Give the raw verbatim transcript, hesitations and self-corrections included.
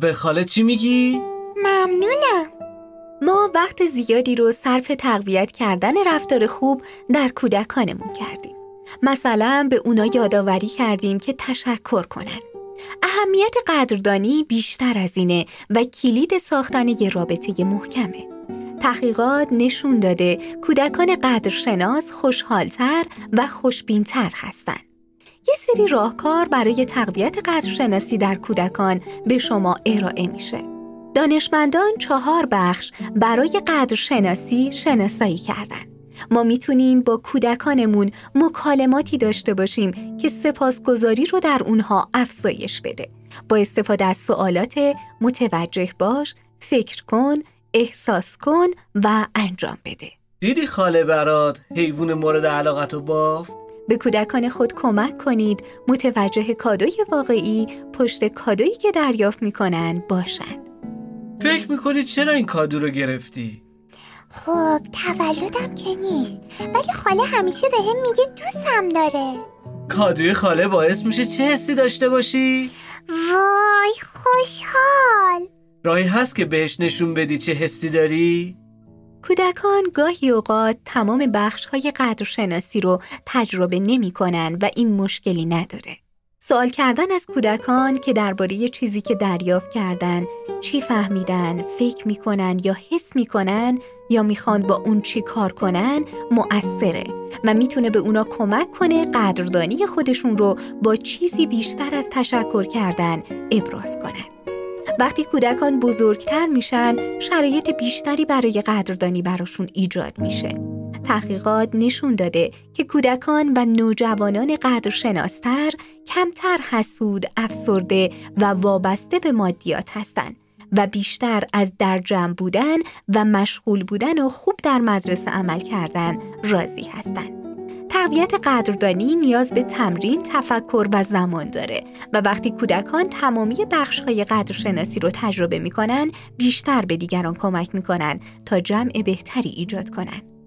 به خاله چی میگی؟ ممنونم. ما وقت زیادی رو صرف تقویت کردن رفتار خوب در کودکانمون کردیم. مثلا به اونا یادآوری کردیم که تشکر کنن. اهمیت قدردانی بیشتر از اینه و کلید ساختن یه رابطه محکمه. تحقیقات نشون داده کودکان قدرشناس خوشحالتر و خوشبینتر هستن. یه سری راهکار برای تقویت قدرشناسی در کودکان به شما ارائه میشه. دانشمندان چهار بخش برای قدرشناسی شناسایی کردن. ما میتونیم با کودکانمون مکالماتی داشته باشیم که سپاسگزاری رو در اونها افزایش بده. با استفاده از سوالات متوجه باش، فکر کن، احساس کن و انجام بده. دیدی خاله برات حیوان مورد علاقتو بافت؟ به کودکان خود کمک کنید متوجه کادوی واقعی پشت کادویی که دریافت میکنن باشن. فکر میکنی چرا این کادو رو گرفتی؟ خب تولدم که نیست، ولی خاله همیشه بهم میگه دوستم داره. کادوی خاله باعث میشه چه حسی داشته باشی؟ وای خوشحال. راهی هست که بهش نشون بدی چه حسی داری؟ کودکان گاهی اوقات تمام بخش‌های قدرشناسی رو تجربه نمی‌کنن و این مشکلی نداره. سوال کردن از کودکان که درباره چیزی که دریافت کردن، چی فهمیدن، فکر می‌کنن یا حس می‌کنن یا می‌خوان با اون چی کار کنن، مؤثره و میتونه به اونا کمک کنه قدردانی خودشون رو با چیزی بیشتر از تشکر کردن ابراز کنن. وقتی کودکان بزرگتر میشن، شرایط بیشتری برای قدردانی براشون ایجاد میشه. تحقیقات نشون داده که کودکان و نوجوانان قدرشناستر کمتر حسود، افسرده و وابسته به مادیات هستند و بیشتر از در جمع بودن و مشغول بودن و خوب در مدرسه عمل کردن راضی هستند. تقویت قدردانی نیاز به تمرین، تفکر و زمان داره و وقتی کودکان تمامی بخش‌های قدرشناسی رو تجربه می‌کنن، بیشتر به دیگران کمک می‌کنن تا جمع بهتری ایجاد کنن.